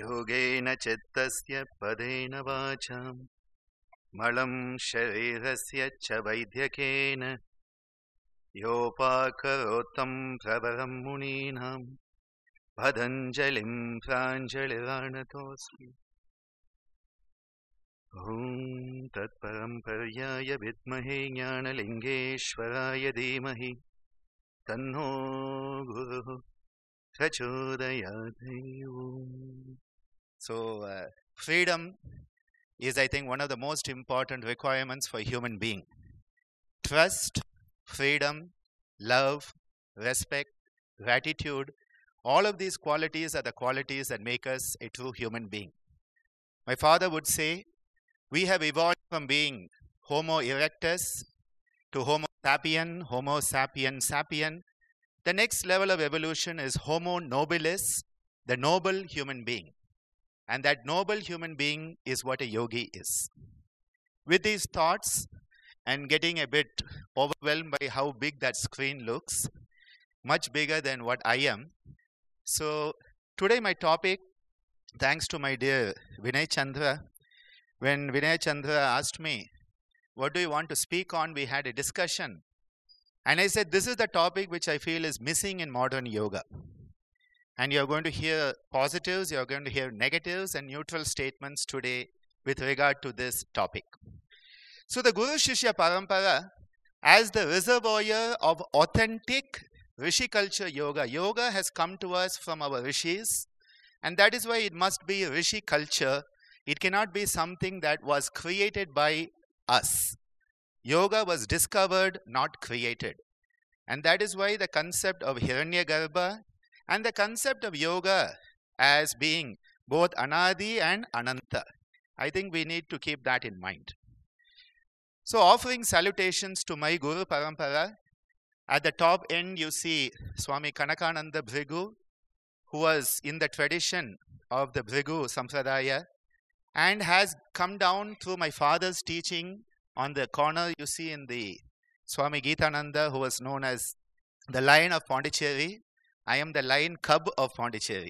योगेन चित्तस्य पदेन वाचां मलं शरीरस्य च वैद्यकेन योपाकरोत्तं प्रवरं मुनीनां पतञ्जलिं प्राञ्जलिरानतोऽस्मि। ॐ तत्परम्पर्याय विद्महे ज्ञानलिङ्गेश्वराय धीमहि तन्नो गुरुः प्रचोदयात्। So, freedom is, I think, one of the most important requirements for a human being. Trust, freedom, love, respect, gratitude, all of these qualities are the qualities that make us a true human being. My father would say, we have evolved from being Homo erectus to Homo sapien, sapien. The next level of evolution is Homo nobilis, the noble human being. And that noble human being is what a yogi is. With these thoughts, and getting a bit overwhelmed by how big that screen looks, much bigger than what I am. So today my topic, thanks to my dear Vinay Chandra, when Vinay Chandra asked me, what do you want to speak on? We had a discussion. And I said, this is the topic which I feel is missing in modern yoga. And you're going to hear positives, you're going to hear negatives and neutral statements today with regard to this topic. So the Guru-shishya Parampara, as the reservoir of authentic Rishi culture yoga, yoga has come to us from our Rishis, and that is why it must be Rishi culture. It cannot be something that was created by us. Yoga was discovered, not created. And that is why the concept of Hiranyagarbha and the concept of yoga as being both Anadi and Ananta, I think we need to keep that in mind. So offering salutations to my Guru Parampara, at the top end you see Swami Kanakananda Bhrigu, who was in the tradition of the Bhrigu Sampradaya and has come down through my father's teaching. On the corner you see in the Swami Geetananda, who was known as the Lion of Pondicherry. I am the lion cub of Pondicherry.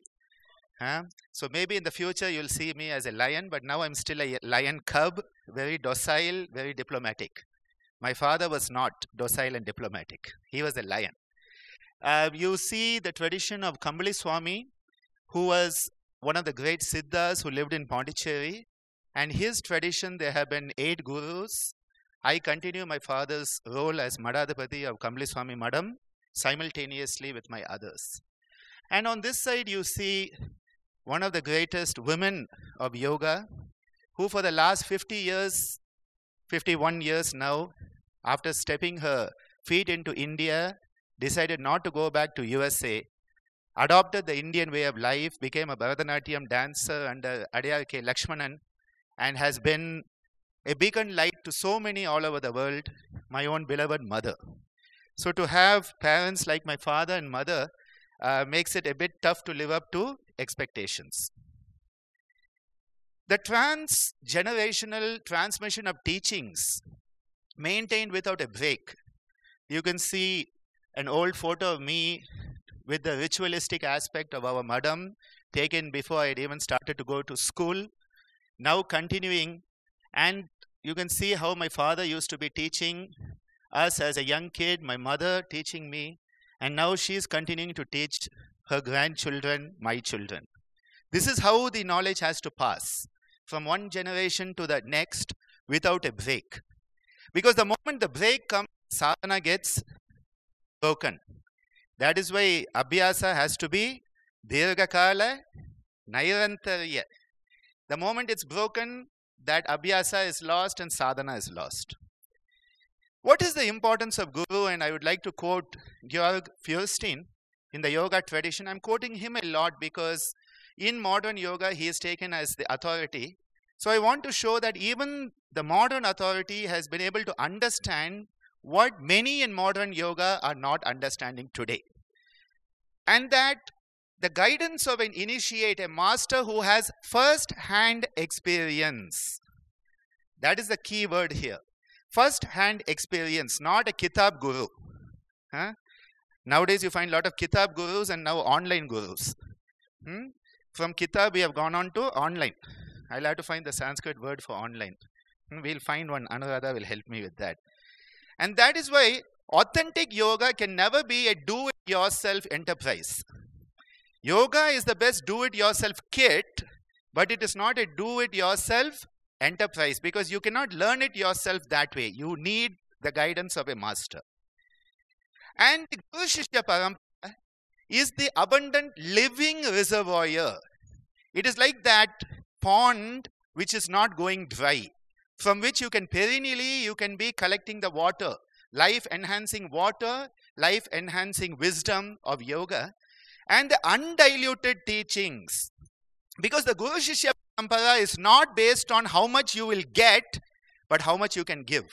So maybe in the future you'll see me as a lion, but now I'm still a lion cub, very docile, very diplomatic. My father was not docile and diplomatic. He was a lion. You see the tradition of Kambali Swami, who was one of the great Siddhas who lived in Pondicherry. And his tradition, there have been 8 gurus. I continue my father's role as Madhadapati of Kambali Swami Madam simultaneously with my others. And on this side you see one of the greatest women of yoga, who for the last 50 years, 51 years now, after stepping her feet into India, decided not to go back to USA, adopted the Indian way of life, became a Bharatanatyam dancer under Adyar K. Lakshmanan, and has been a beacon light to so many all over the world, my own beloved mother. So to have parents like my father and mother makes it a bit tough to live up to expectations. The trans-generational transmission of teachings maintained without a break. You can see an old photo of me with the ritualistic aspect of our madam, taken before I had even started to go to school. Now continuing, and you can see how my father used to be teaching us as a young kid, my mother teaching me, and now she's continuing to teach her grandchildren, my children. This is how the knowledge has to pass from one generation to the next without a break. Because the moment the break comes, sadhana gets broken. That is why abhyasa has to be dirghakala nairantarya. The moment it's broken, that abhyasa is lost and sadhana is lost. What is the importance of Guru? And I would like to quote Georg Feuerstein in the yoga tradition. I'm quoting him a lot because in modern yoga, he is taken as the authority. So I want to show that even the modern authority has been able to understand what many in modern yoga are not understanding today. And that the guidance of an initiate, a master who has first-hand experience. That is the key word here. First-hand experience, not a kitab guru. Nowadays you find a lot of kitab gurus and now online gurus. From kitab, we have gone on to online. I'll have to find the Sanskrit word for online. We'll find one. Anuradha will help me with that. And that is why authentic yoga can never be a do-it-yourself enterprise. Yoga is the best do-it-yourself kit, but it is not a do-it-yourself enterprise, because you cannot learn it yourself that way. You need the guidance of a master. And the Guru-shishya Parampara is the abundant living reservoir. It is like that pond which is not going dry, from which you can perennially, you can be collecting the water, life-enhancing water, life-enhancing wisdom of yoga, and the undiluted teachings. Because the Guru-shishya Parampara is not based on how much you will get, but how much you can give.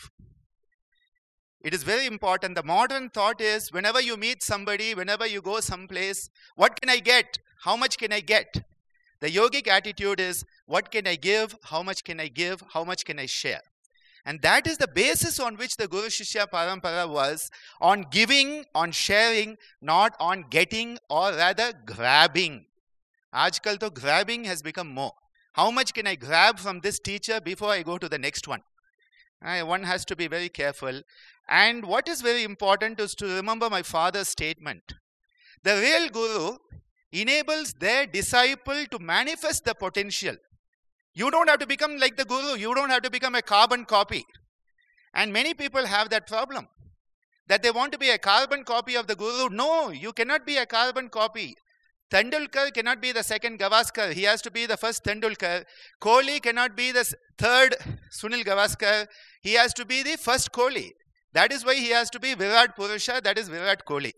It is very important. The modern thought is, whenever you meet somebody, whenever you go someplace, what can I get? How much can I get? The yogic attitude is, what can I give? How much can I give? How much can I share? And that is the basis on which the Guru-shishya Parampara was, on giving, on sharing, not on getting or rather grabbing. Aajkal to grabbing has become more. How much can I grab from this teacher before I go to the next one? One has to be very careful. And what is very important is to remember my father's statement. The real Guru enables their disciple to manifest the potential. You don't have to become like the Guru. You don't have to become a carbon copy. And many people have that problem, that they want to be a carbon copy of the Guru. No, you cannot be a carbon copy. Tendulkar cannot be the second Gavaskar. He has to be the first Tendulkar. Kohli cannot be the third Sunil Gavaskar. He has to be the first Kohli. That is why he has to be Virat Purusha, that is Virat Kohli.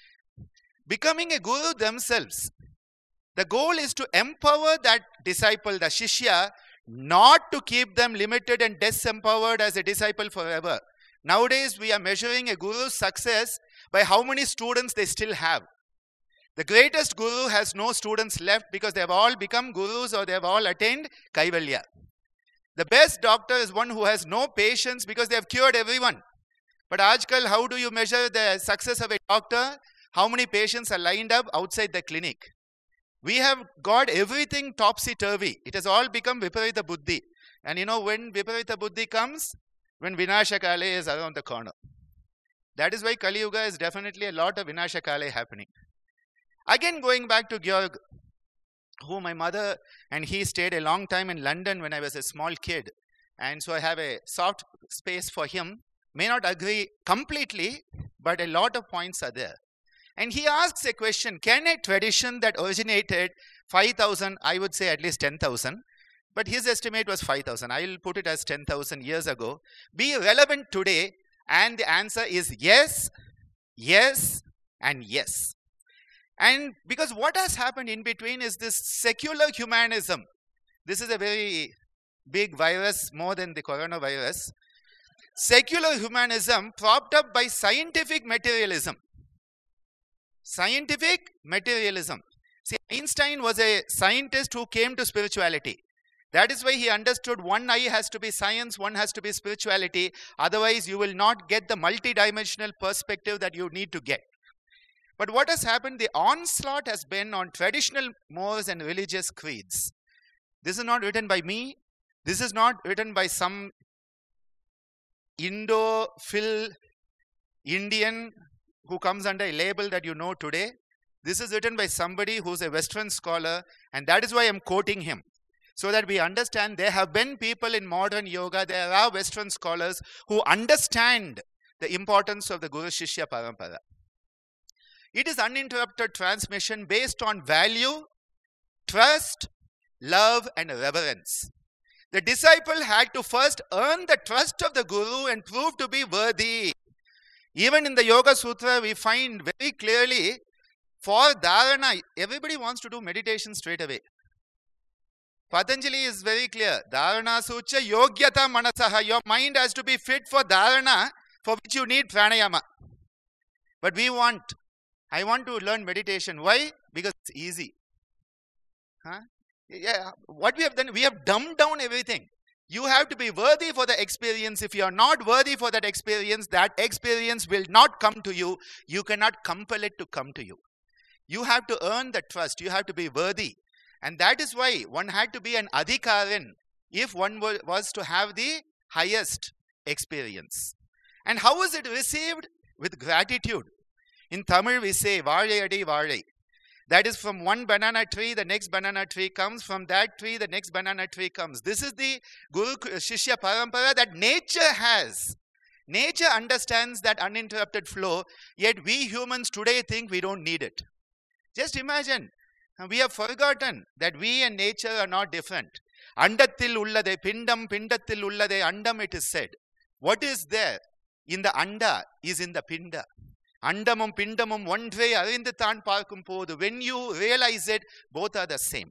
Becoming a Guru themselves, the goal is to empower that disciple, the Shishya, not to keep them limited and disempowered as a disciple forever. Nowadays, we are measuring a Guru's success by how many students they still have. The greatest Guru has no students left because they have all become Gurus or they have all attained Kaivalya. The best doctor is one who has no patients because they have cured everyone. But Aajkal, how do you measure the success of a doctor? How many patients are lined up outside the clinic? We have got everything topsy-turvy. It has all become Viparita Buddhi. And you know when Viparita Buddhi comes? When Vinashakale is around the corner. That is why Kali Yuga is definitely a lot of Vinashakale happening. Again, going back to Georg, who my mother and he stayed a long time in London when I was a small kid. And so I have a soft space for him. May not agree completely, but a lot of points are there. And he asks a question, can a tradition that originated 5,000, I would say at least 10,000, but his estimate was 5,000, I will put it as 10,000 years ago, be relevant today? And the answer is yes, yes, and yes. And because what has happened in between is this secular humanism. This is a very big virus, more than the coronavirus. Secular humanism propped up by scientific materialism. Scientific materialism. See, Einstein was a scientist who came to spirituality. That is why he understood one eye has to be science, one has to be spirituality. Otherwise, you will not get the multidimensional perspective that you need to get. But what has happened? The onslaught has been on traditional mores and religious creeds. This is not written by me. This is not written by some Indo-Phil Indian who comes under a label that you know today. This is written by somebody who's a Western scholar, and that is why I'm quoting him. So that we understand there have been people in modern yoga, there are Western scholars who understand the importance of the Guru-shishya Parampara. It is uninterrupted transmission based on value, trust, love, and reverence. The disciple had to first earn the trust of the Guru and prove to be worthy. Even in the Yoga Sutra, we find very clearly, for dharana, everybody wants to do meditation straight away. Patanjali is very clear. Dharana sucha yogyata manasaha. Your mind has to be fit for dharana, for which you need pranayama. But I want to learn meditation. Why? Because it's easy. Yeah, what we have done, we have dumbed down everything. You have to be worthy for the experience. If you are not worthy for that experience will not come to you. You cannot compel it to come to you. You have to earn the trust. You have to be worthy. And that is why one had to be an adhikaran if one was to have the highest experience. And how was it received? With gratitude. In Tamil we say, Vazhai adi vazhai. That is, from one banana tree, the next banana tree comes. From that tree, the next banana tree comes. This is the Guru-shishya Parampara that nature has. Nature understands that uninterrupted flow, yet we humans today think we don't need it. Just imagine, we have forgotten that we and nature are not different. Andathil ullade pindam, pindathil ullade andam, it is said. What is there in the anda is in the pinda. Andamum pindamum ஒன்றே அறிந்து தான் பார்க்கும் போது. When you realize it, both are the same.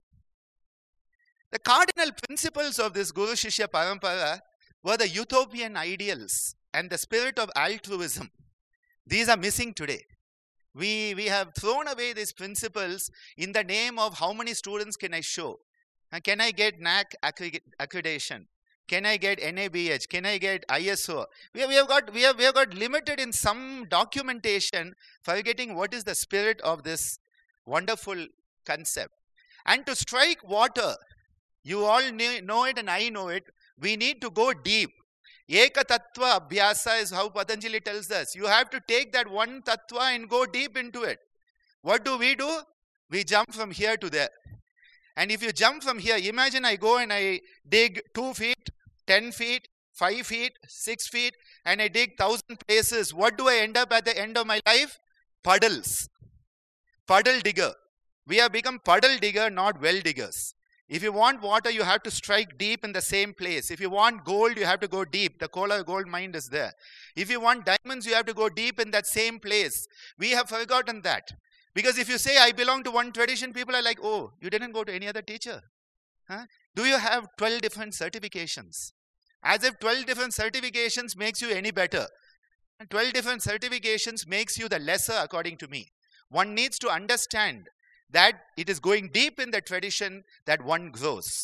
The cardinal principles of this Guru-shishya Parampara were the utopian ideals and the spirit of altruism. These are missing today. We have thrown away these principles in the name of how many students can I show? Can I get NAC accreditation? Can I get NABH? Can I get ISO? We have got limited in some documentation, forgetting what is the spirit of this wonderful concept. And to strike water, you all know it and I know it, we need to go deep. Eka tattva abhyasa is how Patanjali tells us. You have to take that one tattva and go deep into it. What do? We jump from here to there. And if you jump from here, imagine I go and I dig 2 feet, 10 feet, 5 feet, 6 feet, and I dig 1,000 places. What do I end up at the end of my life? Puddles. Puddle digger. We have become puddle digger, not well diggers. If you want water, you have to strike deep in the same place. If you want gold, you have to go deep. The Kolar gold mine is there. If you want diamonds, you have to go deep in that same place. We have forgotten that. Because if you say, I belong to one tradition, people are like, oh, you didn't go to any other teacher. Huh? Do you have 12 different certifications? As if 12 different certifications makes you any better. And 12 different certifications makes you the lesser, according to me. One needs to understand that it is going deep in the tradition that one grows.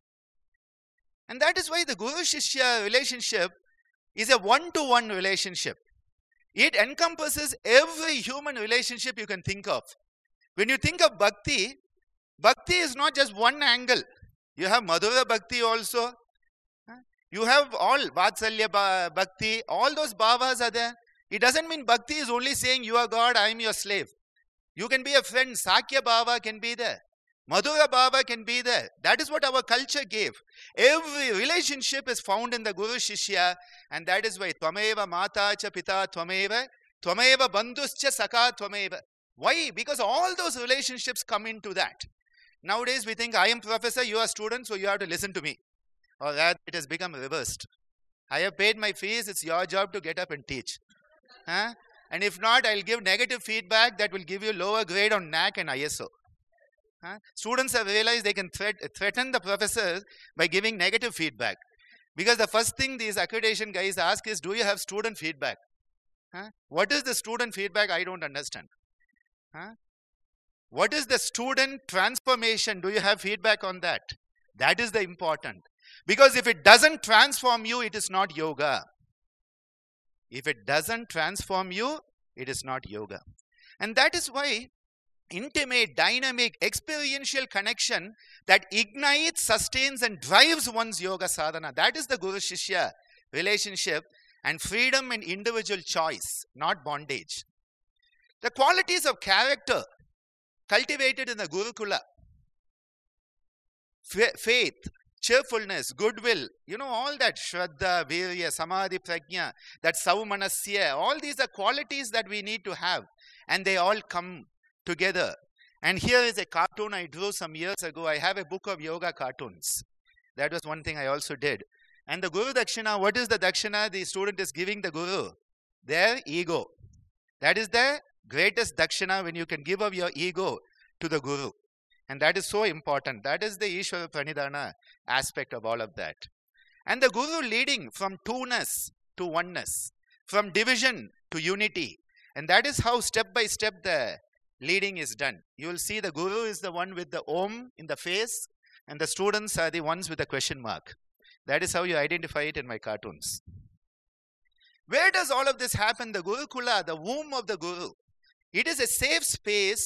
And that is why the Guru-shishya relationship is a one-to-one relationship. It encompasses every human relationship you can think of. When you think of bhakti, bhakti is not just one angle. You have Madhura bhakti also. You have all Vatsalya bhakti. All those bhavas are there. It doesn't mean bhakti is only saying you are God, I am your slave. You can be a friend. Sakya bhava can be there. Madhura bhava can be there. That is what our culture gave. Every relationship is found in the Guru-shishya, and that is why Tvameva Mata cha Pita Tvameva, Tvameva Bandhuscha Saka Tvameva. Why? Because all those relationships come into that. Nowadays we think, I am professor, you are student, so you have to listen to me. Or rather, it has become reversed. I have paid my fees, it's your job to get up and teach. Huh? And if not, I'll give negative feedback that will give you lower grade on NAC and ISO. Huh? Students have realized they can threaten the professors by giving negative feedback. Because the first thing these accreditation guys ask is, do you have student feedback? Huh? What is the student feedback? I don't understand. Huh? What is the student transformation? Do you have feedback on that? That is the important. Because if it doesn't transform you, it is not yoga. If it doesn't transform you, it is not yoga. And that is why intimate, dynamic, experiential connection that ignites, sustains and drives one's yoga sadhana. That is the Guru-shishya relationship, and freedom and individual choice, not bondage. The qualities of character cultivated in the Gurukula, faith, cheerfulness, goodwill, you know, all that Shraddha, Virya, Samadhi, Prajna, that Saumanasya, all these are qualities that we need to have, and they all come together. And here is a cartoon I drew some years ago. I have a book of yoga cartoons. That was one thing I also did. And the Guru Dakshina, what is the Dakshina the student is giving the Guru? Their ego. That is the greatest Dakshina, when you can give up your ego to the Guru. And that is so important. That is the Ishvara Pranidhana aspect of all of that. And the Guru leading from two-ness to oneness, from division to unity. And that is how step by step the leading is done. You will see the Guru is the one with the Om in the face, and the students are the ones with the question mark. That is how you identify it in my cartoons. Where does all of this happen? The Gurukula, the womb of the Guru. It is a safe space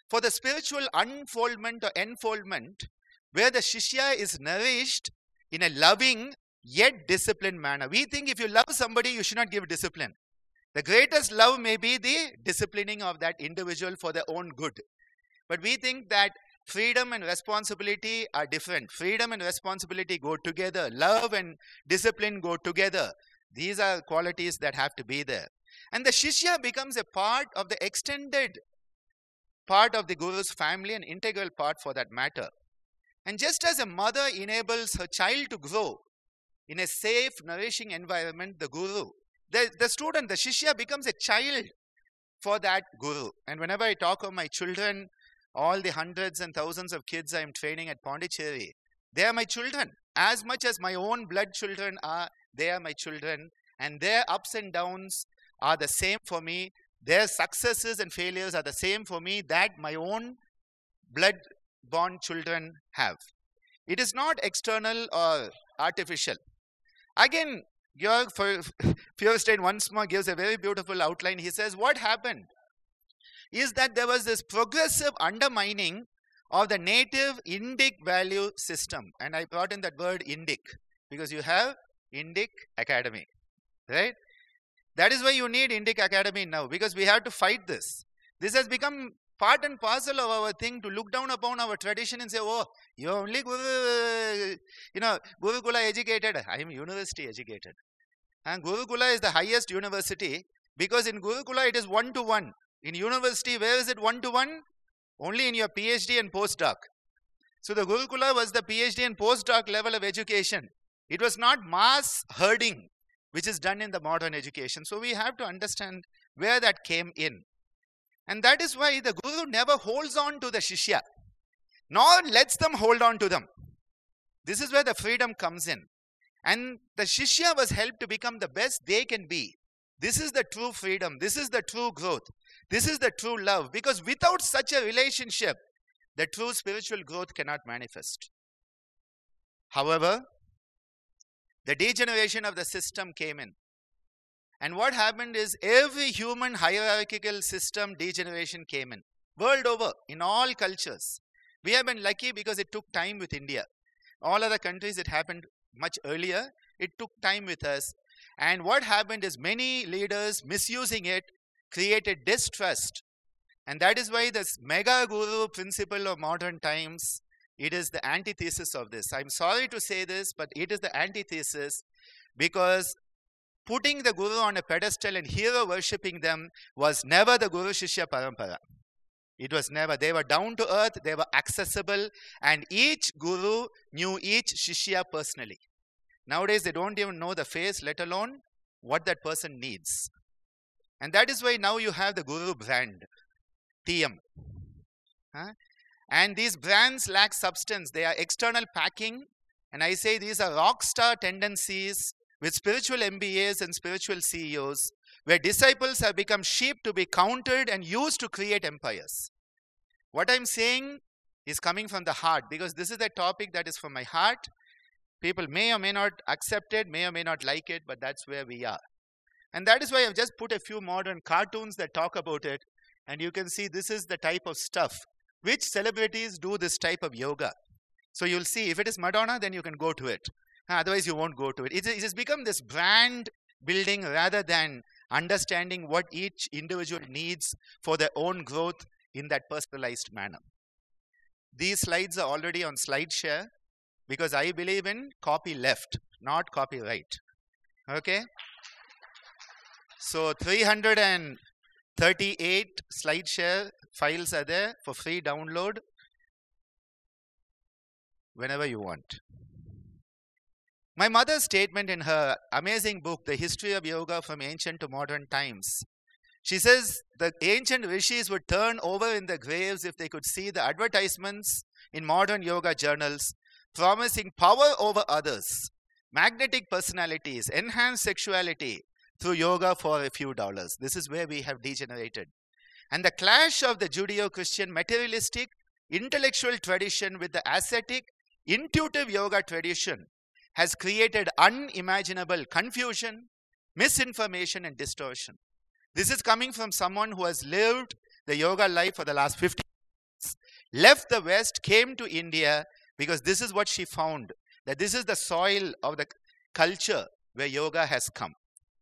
for the spiritual unfoldment or enfoldment, where the Shishya is nourished in a loving yet disciplined manner. We think if you love somebody, you should not give discipline. The greatest love may be the disciplining of that individual for their own good. But we think that freedom and responsibility are different. Freedom and responsibility go together. Love and discipline go together. These are qualities that have to be there. And the Shishya becomes a part of the extended part of the Guru's family, an integral part for that matter. And just as a mother enables her child to grow in a safe, nourishing environment, the Guru, the student, the Shishya becomes a child for that Guru. And whenever I talk of my children, all the hundreds and thousands of kids I am training at Pondicherry, they are my children. As much as my own blood children are, they are my children. And their ups and downs are the same for me. Their successes and failures are the same for me that my own blood-born children have. It is not external or artificial. Again, Georg Feuerstein once more gives a very beautiful outline. He says, what happened is that there was this progressive undermining of the native Indic value system. And I brought in that word Indic because you have Indic Academy, right? That is why you need Indic Academy now, because we have to fight this. This has become part and parcel of our thing, to look down upon our tradition and say, oh, you're only Gurukula educated. I am university educated. And Gurukula is the highest university, because in Gurukula it is one-to-one. In university, where is it one-to-one? Only in your PhD and postdoc. So the Gurukula was the PhD and postdoc level of education. It was not mass herding, which is done in the modern education. So we have to understand where that came in. And that is why the Guru never holds on to the Shishya, nor lets them hold on to them. This is where the freedom comes in. And the Shishya was helped to become the best they can be. This is the true freedom. This is the true growth. This is the true love. Because without such a relationship, the true spiritual growth cannot manifest. However, the degeneration of the system came in. And what happened is every human hierarchical system degeneration came in. World over, in all cultures. We have been lucky because it took time with India. All other countries it happened much earlier. It took time with us. And what happened is many leaders misusing it created distrust. And that is why this mega guru principle of modern times, it is the antithesis of this. I'm sorry to say this, but it is the antithesis, because putting the Guru on a pedestal and hero worshipping them was never the Guru-shishya Parampara. It was never. They were down to earth, they were accessible, and each Guru knew each Shishya personally. Nowadays, they don't even know the face, let alone what that person needs. And that is why now you have the Guru brand, TM. And these brands lack substance. They are external packing. And I say these are rock star tendencies with spiritual MBAs and spiritual CEOs, where disciples have become sheep to be counted and used to create empires. What I'm saying is coming from the heart, because this is a topic that is from my heart. People may or may not accept it, may or may not like it, but that's where we are. And that is why I've just put a few modern cartoons that talk about it. And you can see this is the type of stuff. Which celebrities do this type of yoga? So you'll see, if it is Madonna, then you can go to it. Otherwise, you won't go to it. It has become this brand building rather than understanding what each individual needs for their own growth in that personalized manner. These slides are already on SlideShare, because I believe in copy left, not copyright. Okay? So 338 SlideShare files are there for free download whenever you want. My mother's statement in her amazing book, The History of Yoga from Ancient to Modern Times, she says the ancient rishis would turn over in their graves if they could see the advertisements in modern yoga journals promising power over others, magnetic personalities, enhanced sexuality through yoga for a few dollars. This is where we have degenerated. And the clash of the Judeo-Christian materialistic intellectual tradition with the ascetic intuitive yoga tradition has created unimaginable confusion, misinformation, and distortion. This is coming from someone who has lived the yoga life for the last 50 years. left the West, came to India, because this is what she found, that this is the soil of the culture where yoga has come.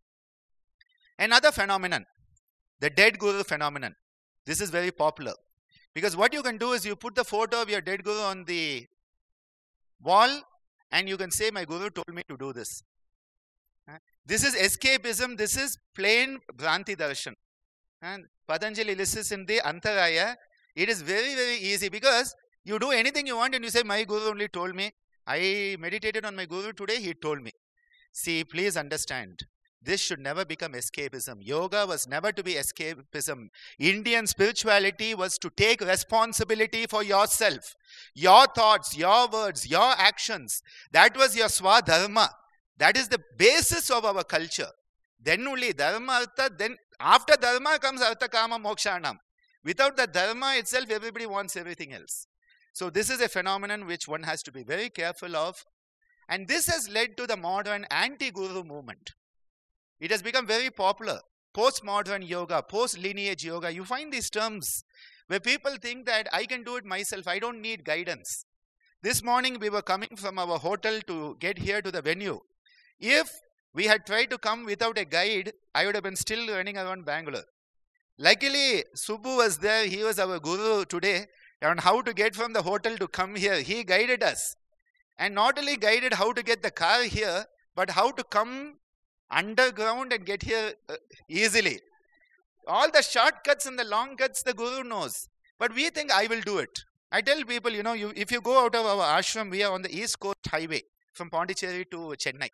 Another phenomenon, the dead guru phenomenon. This is very popular, because what you can do is you put the photo of your dead guru on the wall and you can say, my guru told me to do this. This is escapism. This is plain Bhranti Darshan. And Patanjali lists in the Antaraya. It is very, very easy, because you do anything you want and you say, my guru only told me. I meditated on my guru today, he told me. See, please understand, this should never become escapism. Yoga was never to be escapism. Indian spirituality was to take responsibility for yourself, your thoughts, your words, your actions. That was your swadharma. That is the basis of our culture. Then only dharma, artha, then after dharma comes artha, kama, mokshanam. Without the dharma itself, everybody wants everything else. So this is a phenomenon which one has to be very careful of. And this has led to the modern anti-guru movement. It has become very popular. Post-modern yoga, post-lineage yoga. You find these terms where people think that I can do it myself. I don't need guidance. This morning we were coming from our hotel to get here to the venue. If we had tried to come without a guide, I would have been still running around Bengaluru. Luckily, Subbu was there. He was our guru today on how to get from the hotel to come here. He guided us. And not only guided how to get the car here, but how to come underground and get here easily. All the shortcuts and the long cuts the guru knows. But we think I will do it. I tell people, if you go out of our ashram, we are on the East Coast Highway from Pondicherry to Chennai.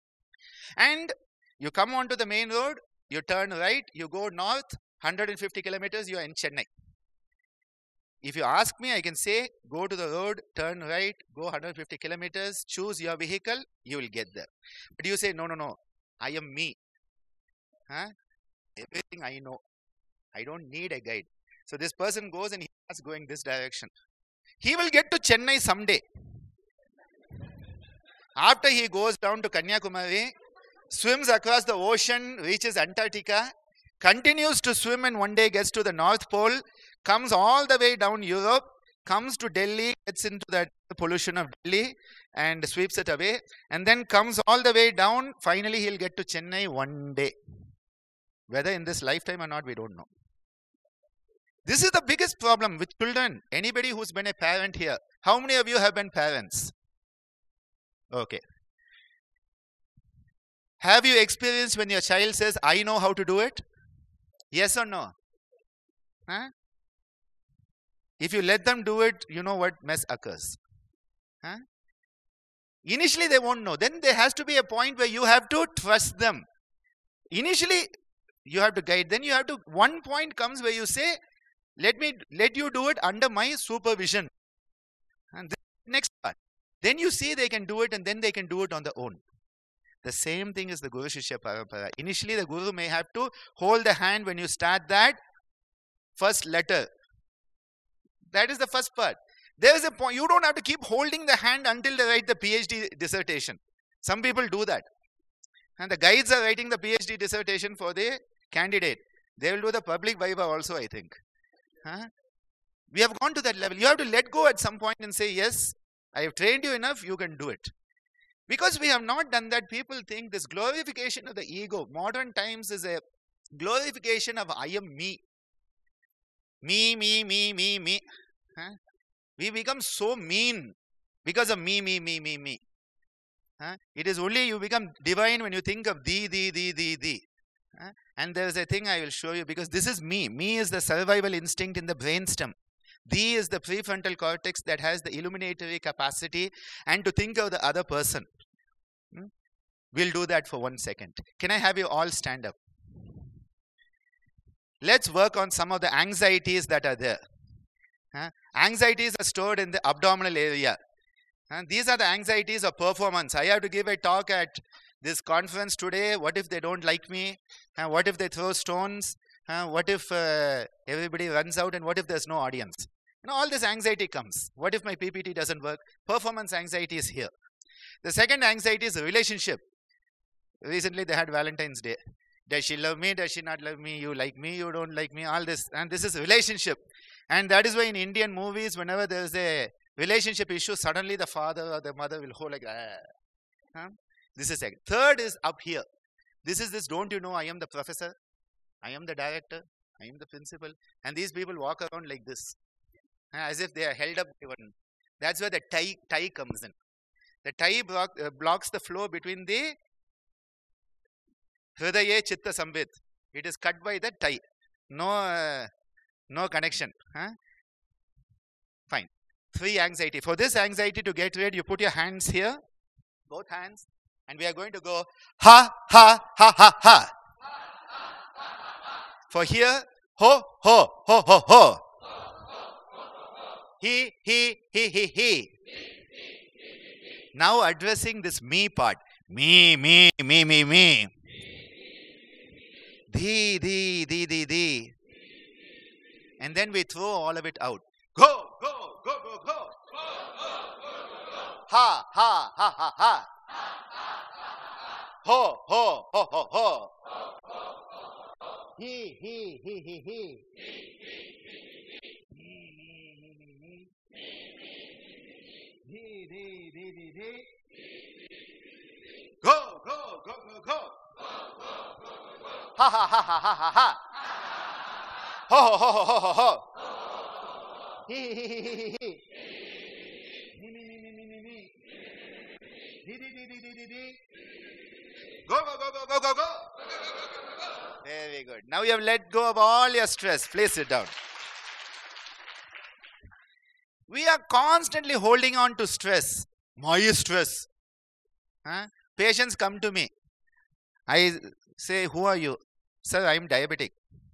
And you come onto the main road, you turn right, you go north, 150 kilometers, you are in Chennai. If you ask me, I can say, go to the road, turn right, go 150 kilometers, choose your vehicle, you will get there. But you say, no, I am me. Everything I know. I don't need a guide. So this person goes and he starts going this direction. He will get to Chennai someday. After he goes down to Kanyakumari, swims across the ocean, reaches Antarctica, continues to swim and one day gets to the North Pole, comes all the way down Europe, comes to Delhi, gets into that pollution of Delhi and sweeps it away, and then comes all the way down. Finally, he'll get to Chennai one day. Whether in this lifetime or not, we don't know. This is the biggest problem with children. Anybody who's been a parent here, how many of you have been parents? Okay. Have you experienced when your child says, I know how to do it? Yes or no? If you let them do it, you know what mess occurs. Initially, they won't know. Then there has to be a point where you have to trust them. Initially, you have to guide. Then you have to, one point comes where you say, let you do it under my supervision. And then next part. Then you see they can do it and then they can do it on their own. The same thing is the Guru-shishya Parampara. Initially, the Guru may have to hold the hand when you start that first letter. That is the first part. There is a point. You don't have to keep holding the hand until they write the PhD dissertation. Some people do that. And the guides are writing the PhD dissertation for the candidate. They will do the public viva also, I think. We have gone to that level. You have to let go at some point and say, yes, I have trained you enough, you can do it. Because we have not done that, people think this glorification of the ego, modern times, is a glorification of I am me. Me. We become so mean because of me. It is only you become divine when you think of thee. And there is a thing I will show you, because this is me. Me is the survival instinct in the brainstem. Thee is the prefrontal cortex that has the illuminatory capacity and to think of the other person. We'll do that for 1 second. Can I have you all stand up? Let's work on some of the anxieties that are there. Anxieties are stored in the abdominal area. These are the anxieties of performance. I have to give a talk at this conference today. What if they don't like me? What if they throw stones? What if everybody runs out, and what if there's no audience? All this anxiety comes. What if my PPT doesn't work? Performance anxiety is here. The second anxiety is relationship. Recently they had Valentine's Day. Does she love me? Does she not love me? You like me? You don't like me? All this. And this is relationship. And that is why in Indian movies, whenever there is a relationship issue, suddenly the father or the mother will hold like, This is second. Third is up here. This is this, don't you know I am the professor, I am the director, I am the principal. And these people walk around like this, as if they are held up by one. That's where the tie comes in. The tie blocks the flow between the Hridaya Chitta Sambit. It is cut by the tie. No connection. Fine. 3, anxiety. For this anxiety to get rid, you put your hands here, both hands, and we are going to go ha, ha, ha, ha, ha. For here, ho, ho, ho, ho, ho. He. Now addressing this me part. Me. Thee. And then we throw all of it out. Go. Ha, ha, ha, ha, ha. Ho. He. Go. Ha. Ho. He. Go. Very good. Now you have let go of all your stress. Please sit down. We are constantly holding on to stress. My stress. Patients come to me. I say, who are you? Sir, I am diabetic.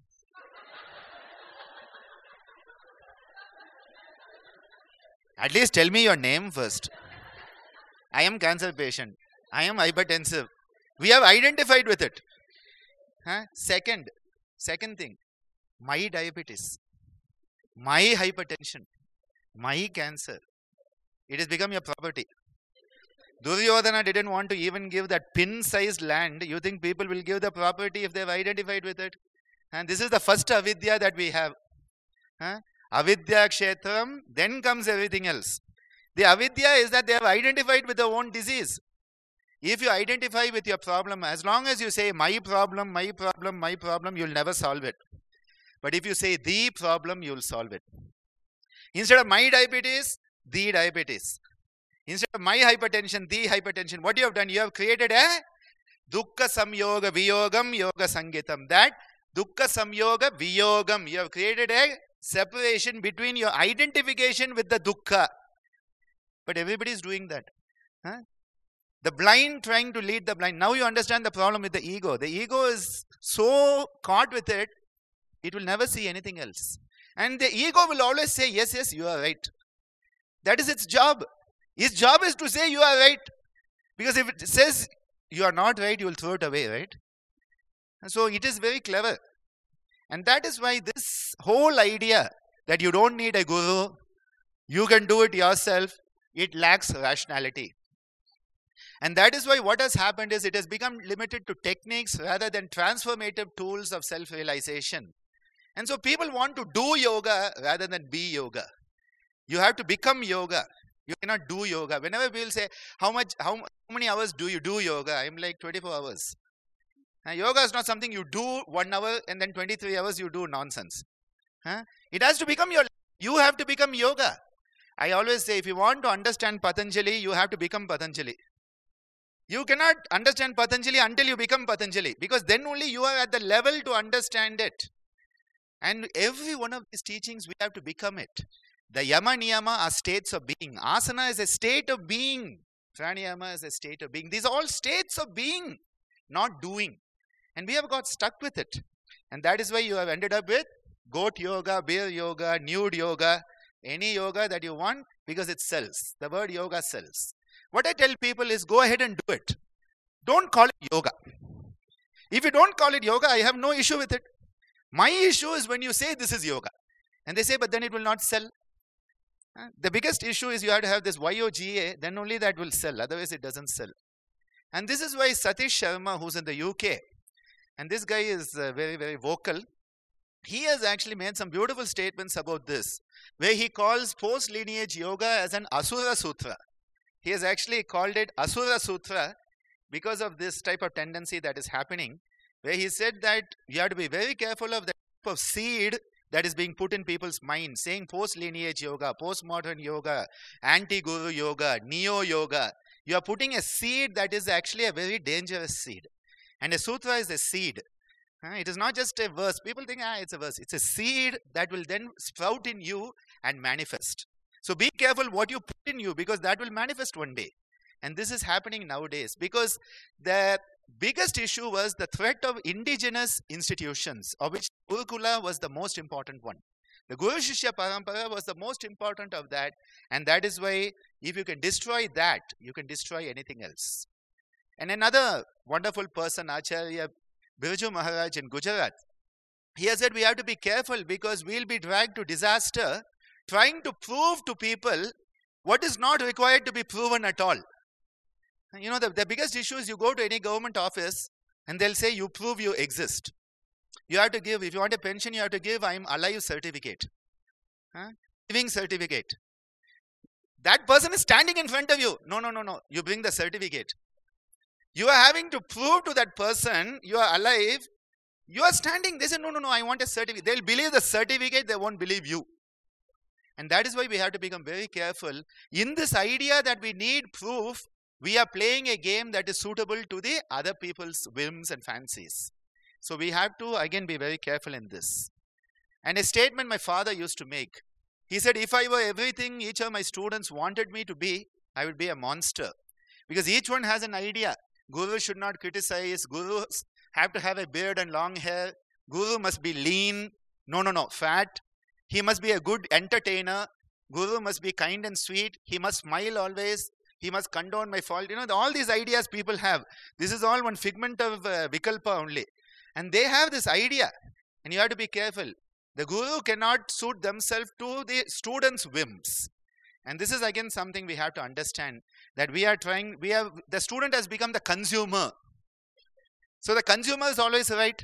At least tell me your name first. I am cancer patient. I am hypertensive. We have identified with it. Second thing, my diabetes, my hypertension, my cancer. It has become your property. Duryodhana didn't want to even give that pin-sized land. You think people will give the property if they have identified with it? And this is the first avidya that we have. Avidya kshetram, then comes everything else. The avidya is that they have identified with their own disease. If you identify with your problem, as long as you say my problem, you'll never solve it. But if you say the problem, you'll solve it. Instead of my diabetes, the diabetes. Instead of my hypertension, the hypertension. What you have done? You have created a dukkha samyoga viyogam yoga sangitam. That dukkha samyoga viyogam. You have created a separation between your identification with the dukkha. But everybody is doing that. The blind trying to lead the blind. Now you understand the problem with the ego. The ego is so caught with it, it will never see anything else. And the ego will always say, yes, you are right. That is its job. Its job is to say you are right. Because if it says you are not right, you will throw it away, right? And so it is very clever. And that is why this whole idea that you don't need a guru, you can do it yourself, it lacks rationality. And that is why what has happened is it has become limited to techniques rather than transformative tools of self-realization. And so people want to do yoga rather than be yoga. You have to become yoga. You cannot do yoga. Whenever people say, how many hours do you do yoga? I'm like 24 hours. Now, yoga is not something you do 1 hour and then 23 hours you do nonsense. It has to become you have to become yoga. I always say, if you want to understand Patanjali, you have to become Patanjali. You cannot understand Patanjali until you become Patanjali, because then only you are at the level to understand it. And every one of these teachings, we have to become it. The yama niyama are states of being. Asana is a state of being. Pranayama is a state of being. These are all states of being, not doing. And we have got stuck with it. And that is why you have ended up with goat yoga, bear yoga, nude yoga, any yoga that you want, because it sells. The word yoga sells. What I tell people is go ahead and do it. Don't call it yoga. If you don't call it yoga, I have no issue with it. My issue is when you say this is yoga. And they say, but then it will not sell. The biggest issue is you have to have this YOGA, then only that will sell. Otherwise it doesn't sell. And this is why Satish Sharma, who's in the UK, and this guy is very, very vocal. he has actually made some beautiful statements about this, where he calls post-lineage yoga as an Asura Sutra. He has actually called it Asura Sutra because of this type of tendency that is happening, where he said that you have to be very careful of the type of seed that is being put in people's minds, saying post-lineage yoga, postmodern yoga, anti-guru yoga, neo-yoga. You are putting a seed that is actually a very dangerous seed. And a sutra is a seed. It is not just a verse. People think, it's a verse. It's a seed that will then sprout in you and manifest. So be careful what you put in you, because that will manifest one day. And this is happening nowadays, because the biggest issue was the threat of indigenous institutions, of which Gurukula was the most important one. The Guru-shishya Parampara was the most important of that, and that is why if you can destroy that, you can destroy anything else. And another wonderful person, Acharya Birju Maharaj in Gujarat, he has said we have to be careful, because we'll be dragged to disaster trying to prove to people what is not required to be proven at all. You know, the biggest issue is you go to any government office and they'll say you prove you exist. You have to give, if you want a pension, you have to give I'm alive certificate. Living certificate. That person is standing in front of you. No. You bring the certificate. You are having to prove to that person you are alive. You are standing. They say, no, I want a certificate. They'll believe the certificate, they won't believe you. And that is why we have to become very careful. In this idea that we need proof, we are playing a game that is suitable to the other people's whims and fancies. So we have to again be very careful in this. And a statement my father used to make. He said, if I were everything each of my students wanted me to be, I would be a monster. Because each one has an idea. Guru should not criticize. Gurus have to have a beard and long hair. Guru must be lean. No, fat. He must be a good entertainer. Guru must be kind and sweet. He must smile always. He must condone my fault. You know, all these ideas people have. This is all one figment of Vikalpa only. And they have this idea. And you have to be careful. The Guru cannot suit themselves to the students' whims. And this is again something we have to understand. That the student has become the consumer. So the consumer is always right.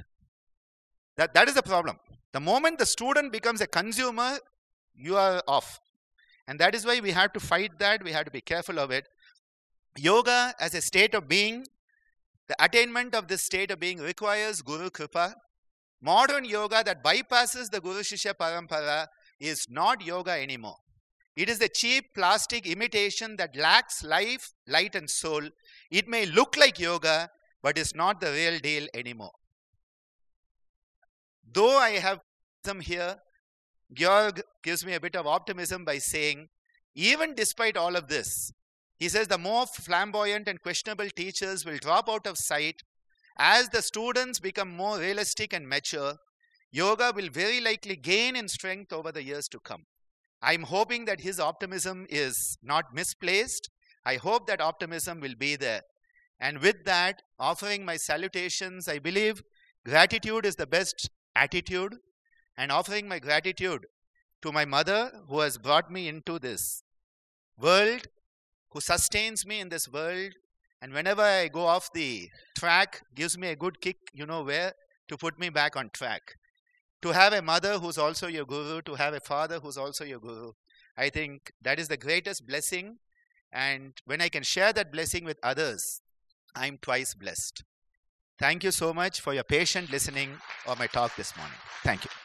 That is the problem. The moment the student becomes a consumer, you are off. And that is why we have to fight that. We have to be careful of it. Yoga as a state of being, the attainment of this state of being requires Guru Kripa. Modern yoga that bypasses the Guru-shishya Parampara is not yoga anymore. It is a cheap plastic imitation that lacks life, light and soul. It may look like yoga, but is not the real deal anymore. Though I have some here, Georg gives me a bit of optimism by saying, even despite all of this, he says the more flamboyant and questionable teachers will drop out of sight. As the students become more realistic and mature, yoga will very likely gain in strength over the years to come. I'm hoping that his optimism is not misplaced. I hope that optimism will be there. And with that, offering my salutations, I believe gratitude is the best attitude. And offering my gratitude to my mother who has brought me into this world, who sustains me in this world. And whenever I go off the track, gives me a good kick, you know where, to put me back on track. To have a mother who's also your guru, to have a father who's also your guru, I think that is the greatest blessing. And when I can share that blessing with others, I'm twice blessed. Thank you so much for your patient listening of my talk this morning. Thank you.